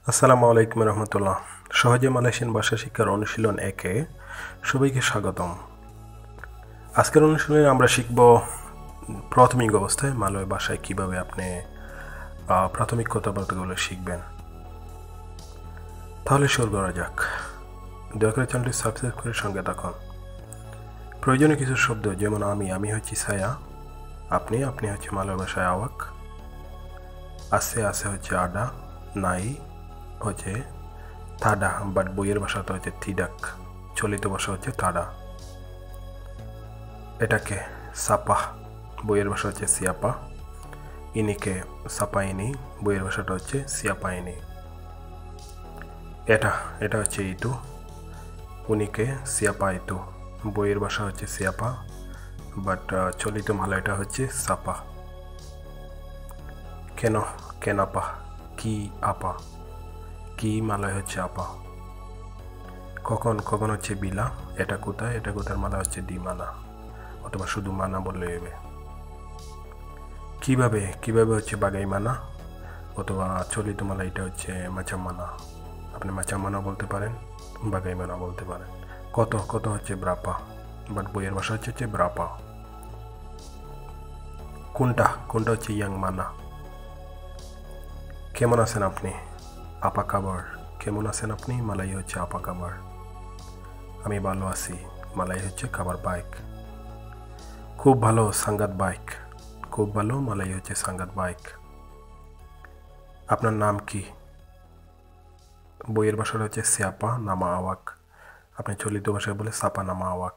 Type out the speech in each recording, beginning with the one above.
আসসালামু আলাইকুম রহমতুল্লাহ। সহজে মালয়েশিয়ান ভাষা শিক্ষার অনুশীলন একে সবাইকে স্বাগতম। আজকের অনুশীলনে আমরা শিখব প্রাথমিক অবস্থায় মালয় ভাষায় কিভাবে আপনি প্রাথমিক কথাবার্তাগুলো শিখবেন। তাহলে শুরু করা যাক। দয়া করে চ্যানেলটি সাবস্ক্রাইব করে সঙ্গে থাকুন। প্রয়োজনীয় কিছু শব্দ যেমন আমি হচ্ছি ছায়া, আপনি হচ্ছে মালয় ভাষায় আওয়াক, আছে হচ্ছে আডা, নাই হচ্ছে থাডা, বাট বইয়ের ভাষাটা হচ্ছে থিডাক, চলিত ভাষা হচ্ছে থাডা। এটাকে সাপা, বইয়ের ভাষা হচ্ছে সিয়াপা। ইনিকে সাপাইনি, বইয়ের ভাষাটা হচ্ছে সিয়াপাইনি। এটা হচ্ছে ইতু, উনিকে সিয়াপা ইতু, বইয়ের ভাষা হচ্ছে সিয়াপা, বাট চলিত মালয়টা হচ্ছে সাপা। কেনাপা, কি আপা, কি মালয় হচ্ছে আপা। কখন হচ্ছে বিলা, এটা কোথায় মালা হচ্ছে ডিমানা, অথবা শুধু মানা বললে হবে। কিভাবে হচ্ছে বাগাই মানা, অথবা চলিত মালা এটা হচ্ছে মাচা মানা। আপনি মাচা মানা বলতে পারেন, বাগাই মানা বলতে পারেন। কত হচ্ছে ব্রাপা, বাট বইয়ের ভাষা হচ্ছে ব্রাপা। কোনটা হচ্ছে ইয়াং মানা। কেমন আছেন আপনি, আপা কাবার। কেমন আছেন আপনি, মালাই হচ্ছে আপা কাবার। আমি ভালো আছি, মালাই হচ্ছে কাবার বাইক। খুব ভালো সাঙ্গাত বাইক, খুব ভালো মালাই হচ্ছে সাঙ্গাত বাইক। আপনার নাম কি, বইয়ের ভাষাটা হচ্ছে সিয়াপা নামা আওয়াক, আপনি চলিত ভাষায় বলে সাপা নামা আওয়াক।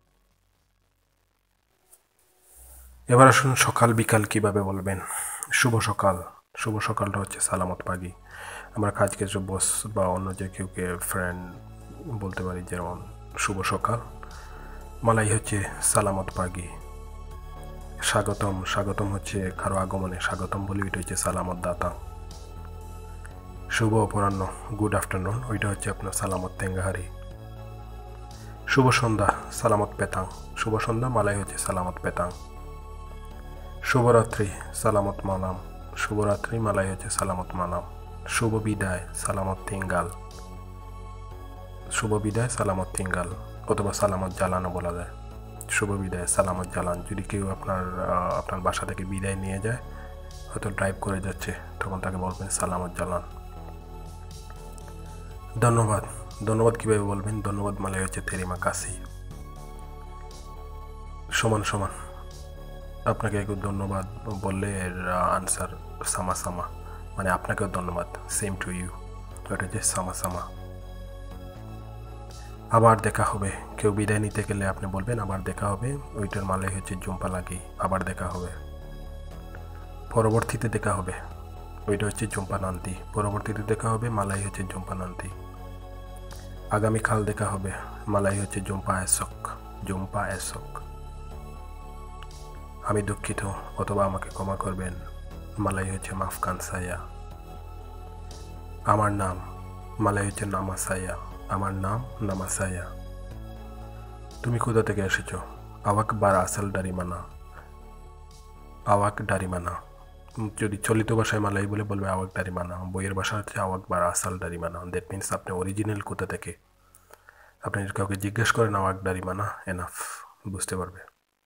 এবার আসুন সকাল বিকাল কিভাবে বলবেন। শুভ সকালটা হচ্ছে সালামত পাগি। আমরা কাজ ক্ষেত্রে বস বা অন্য যে কেউকে ফ্রেন্ড বলতে পারি, যেমন শুভ সকাল। মালাই হচ্ছে সালামত পাগি। স্বাগতম হচ্ছে কারো আগমনে স্বাগতম বলি, ওইটা হচ্ছে সালামত দাতা। শুভ অপরাহ্ন, গুড আফটারনুন, ওইটা হচ্ছে আপনার সালামত তেঙ্গাহারি। শুভ সন্ধ্যা, সালামত পেতাং, শুভ সন্ধ্যা মালাই হচ্ছে সালামত পেতাং। শুভরাত্রি, সালামত মালাম, শুভরাত্রি মালাই হচ্ছে সালামত মালাম। শুভ বিদায়, সালামত তিঙ্গাল, শুভ বিদায় সালামত তিঙ্গাল, অথবা সালামত জালানও বলা যায়। শুভ বিদায় সালামত জালান, যদি কেউ আপনার বাসা থেকে বিদায় নিয়ে যায়, হয়তো ড্রাইভ করে যাচ্ছে, তখন তাকে বলবেন সালামত জালান। ধন্যবাদ কীভাবে বলবেন, ধন্যবাদ মালাই হচ্ছে তেরিমা কাসি। সমান আপনাকে একটু ধন্যবাদ বললে এর আনসার সামা, মানে আপনাকেও ধন্যবাদ, সেম টু ইউ, ওটা হচ্ছে সামা। আবার দেখা হবে, কেউ বিদায় নিতে গেলে আপনি বলবেন আবার দেখা হবে, ওইটার মালাই হচ্ছে জুম্পা লাগি, আবার দেখা হবে। পরবর্তীতে দেখা হবে, ওইটা হচ্ছে জুম্পা নান্তি, পরবর্তীতে দেখা হবে মালাই হচ্ছে জুম্পা নান্তি। আগামীকাল দেখা হবে, মালাই হচ্ছে জুম্পা এসক। আমি দুঃখিত অথবা আমাকে ক্ষমা করবেন, মালাই হচ্ছে মাফকান সায়া। আমার নাম, মালাই হচ্ছে নামাসায়া, আমার নাম নামাসায়া। তুমি কোথা থেকে এসেছো, আওয়াক বার আসল ডারিমানা। যদি চলিত ভাষায় মালাই বলবে আওয়াক ডারিমানা, বইয়ের ভাষা হচ্ছে আওয়াক বার আসল ডারিমানা। দ্যাট মিনস আপনি অরিজিনাল কোথা থেকে। আপনি যদি কাউকে জিজ্ঞেস করেন আওয়াক ডারিমানা, এনাফ, বুঝতে পারবে।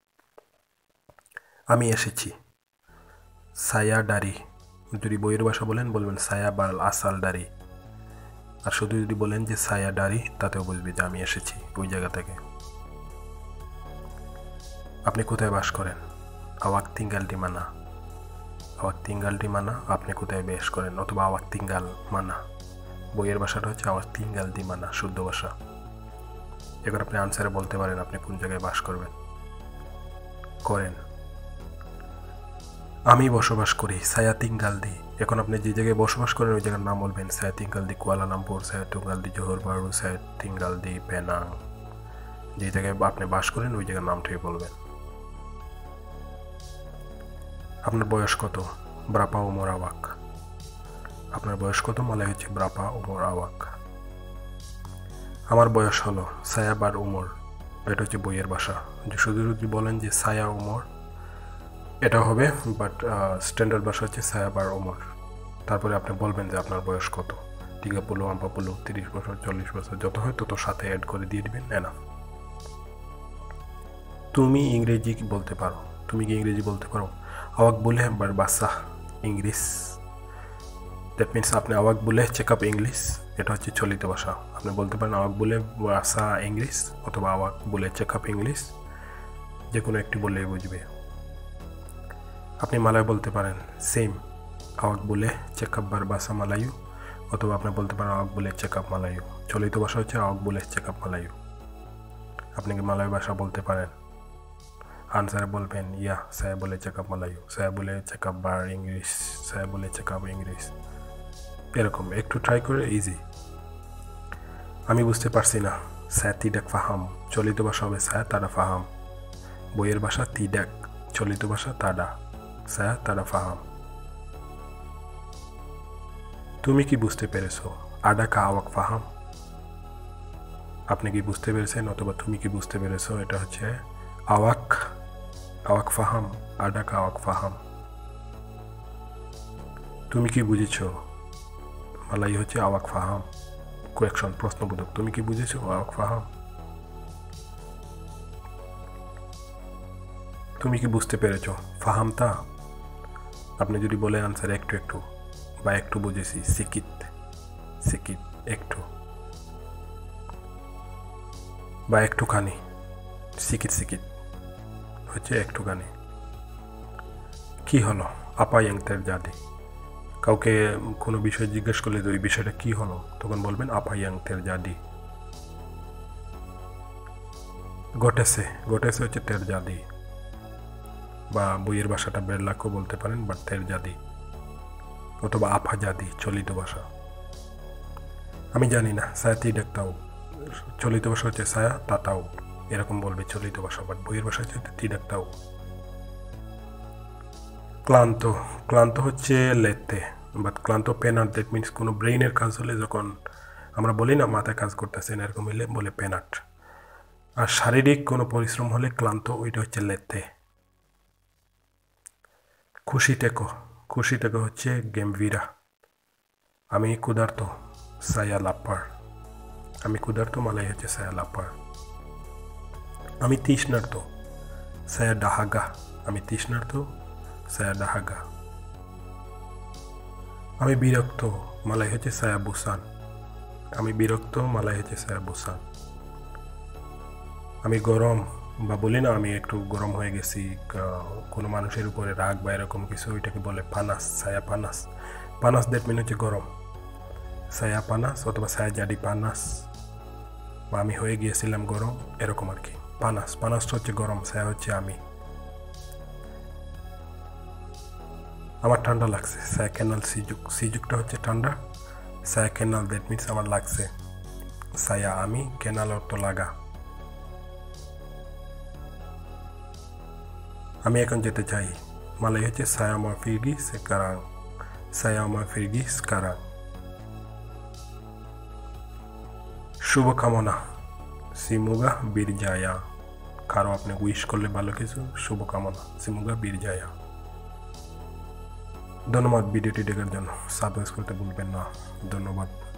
আমি এসেছি, সায়া ডারি, যদি বইয়ের ভাষা বলবেন সায়া বার আসাল ডারি। আর শুধু যদি বলেন যে সায়া ডারি, তাতেও বুঝবে যে আমি এসেছি ওই জায়গা থেকে। আপনি কোথায় বাস করেন, আওয়াক তিঙ্গাল ডিমানা, আপনি কোথায় বাস করেন, অথবা আওয়াক তিঙ্গাল মানা, বইয়ের ভাষাটা হচ্ছে আওয়াক তিঙ্গাল ডিমানা, শুদ্ধ ভাষা। এবার আপনি আনসারে বলতে পারেন আপনি কোন জায়গায় বাস করেন। আমি বসবাস করি, সায়া তিঙ্গাল দি। এখন আপনি যে জায়গায় বসবাস করেন ওই জায়গার নাম বলবেন, সায়া তিঙ্গাল দি কুয়ালালামপুর, সায়া তিঙ্গাল দি জোহর বারু, সায়া তিঙ্গাল দি পেনাং। যে জায়গায় আপনি বাস করেন ওই জায়গার নামটাই বলবেন। আপনার বয়স কত, ব্রাপা উমর আওয়াক, আপনার বয়স কত, মালাই হচ্ছে ব্রাপা উমর আওয়াক। আমার বয়স হলো সায়া বার উমর, এটা হচ্ছে বইয়ের ভাষা। শুধু যদি বলেন যে সায়া উমর, এটা হবে, বাট স্ট্যান্ডার্ড ভাষা হচ্ছে সায়া বার উমর। তারপরে আপনি বলবেন যে আপনার বয়স কত, 30 40 30 বছর 40 বছর যত হয় তত সাথে অ্যাড করে দিয়ে দিবেন না। তুমি ইংরেজি বলতে পারো, তুমি কি ইংরেজি বলতে পারো? আওয়াক বলে বাসা ইংলিশ, দ্যাট মিনস আপনি আওয়াক বলে চেক আপ ইংলিশ, এটা হচ্ছে চলিত ভাষা। আপনি বলতে পারেন আওয়াক বলে বাসা ইংলিশ অথবা আওয়াক বলে চেক আপ ইংলিশ, যে কোনো একটি বললেই বুঝবে। আপনি মালয় বলতে পারেন সেম, আওয়াক বলে চেক আপ বাসা মালায়ু, অথবা আপনি বলতে পারেন আওয়াক বলে চেক আপ মালায়ু। চলিত ভাষা হচ্ছে আওয়াক বলে চেক আপ মালায়ু। আপনি কি মালয় ভাষা বলতে পারেন? আনসারে বলবেন yeah, saya boleh cakap Melayu, saya boleh cakap বার English, saya boleh cakap English. এরকম একটু ট্রাই করে, ইজি। আমি বুঝতে পারছি না, saya tidak faham, চলিত ভাষা হবে saya tada faham, বইয়ের ভাষা tidak, চলিত ভাষা tada, saya tada faham। তুমি কি বুঝতে পেরেছো? adakah awak faham? আপনি কি বুঝতে পেরেছেন অথবা তুমি কি বুঝতে পেরেছো, এটা হচ্ছে awak, awak faham, adakah awak faham। তুমি কি বুঝেছো? মালাই হচ্ছে awak faham, কোয়েকশন প্রশ্নবোধক, তুমি কি বুঝেছো? awak faham। তুমি কি বুঝতে পেরেছো? ফাহাম তা। আপনি যদি বলে আনসার একটু একটু বা একটু বুঝেছি, সিকিত, সিকিত একটু, বা একটুখানি, সিকিত সিকিত হচ্ছে একটুখানি। কি হলো? আপা yang terjadi। কাউকে কোনো বিষয় জিজ্ঞেস করলে ওই বিষয়টা কি হলো, তখন বলবেন আপা yang terjadi। ঘটেছে, ঘটেছে হচ্ছে terjadi, বা বইয়ের ভাষাটা বেরলাকও বলতে পারেন, বা terjadi অথবা আপা জাদি, চলিত ভাষা। আমি জানি না, saya tidak tahu, চলিত ভাষা হচ্ছে saya tak tahu, এরকম বলবে চলিত ভাষা, বাট বইয়ের ভাষা হচ্ছে tidak tahu। ক্লান্ত, ক্লান্ত হচ্ছে লেতে, বাট ক্লান্ত পেনাট, দ্যাট মিনস কোনো ব্রেইনের কাজ হলে যখন আমরা বলি না মাথায় কাজ করতেছে না, এরকম হলে বলে পেনাট। আর শারীরিক কোনো পরিশ্রম হলে ক্লান্ত, ওইটা হচ্ছে লেতে। খুশি থেকো, খুশি থেকো হচ্ছে গেমভিরা। আমি ক্ষুধার্ত, saya lapar, আমি ক্ষুধার্ত মালাই হচ্ছে saya lapar। আমি তৃষ্ণার্ত, saya dahaga, আমি তৃষ্ণার্ত, saya dahaga। আমি বিরক্ত, মালাই হচ্ছে saya bosan, আমি বিরক্ত, মালাই হচ্ছে saya bosan। আমি গরম, বা বলি না আমি একটু গরম হয়ে গেছি, কোনো মানুষের উপরে রাগ বা এরকম কিছু, ওইটাকে বলে পানাস, saya panas। পানাস দ্যাট মিন হচ্ছে গরম, saya panas অথবা saya jadi panas, বা আমি হয়ে গিয়েছিলাম গরম, এরকম আর কি। পানাস, পানাসটা হচ্ছে গরম, saya হচ্ছে আমি। আমার ঠান্ডা লাগছে, saya kenal sejuk, sejukটা হচ্ছে ঠান্ডা, saya kenal দ্যাট মিনস আমার লাগছে, saya আমি, kenal অর্থ লাগা। আমি এখন যেতে চাই, মালাই হচ্ছে saya mau pergi sekarang, saya mau pergi sekarang। শুভকামনা, semoga berjaya, কারো আপনি উইশ করলে ভালো কিছু, শুভকামনা, semoga berjaya। ধন্যবাদ ভিডিওটি দেখার জন্য, সাবস্ক্রাইব করতে ভুলবেন না। ধন্যবাদ।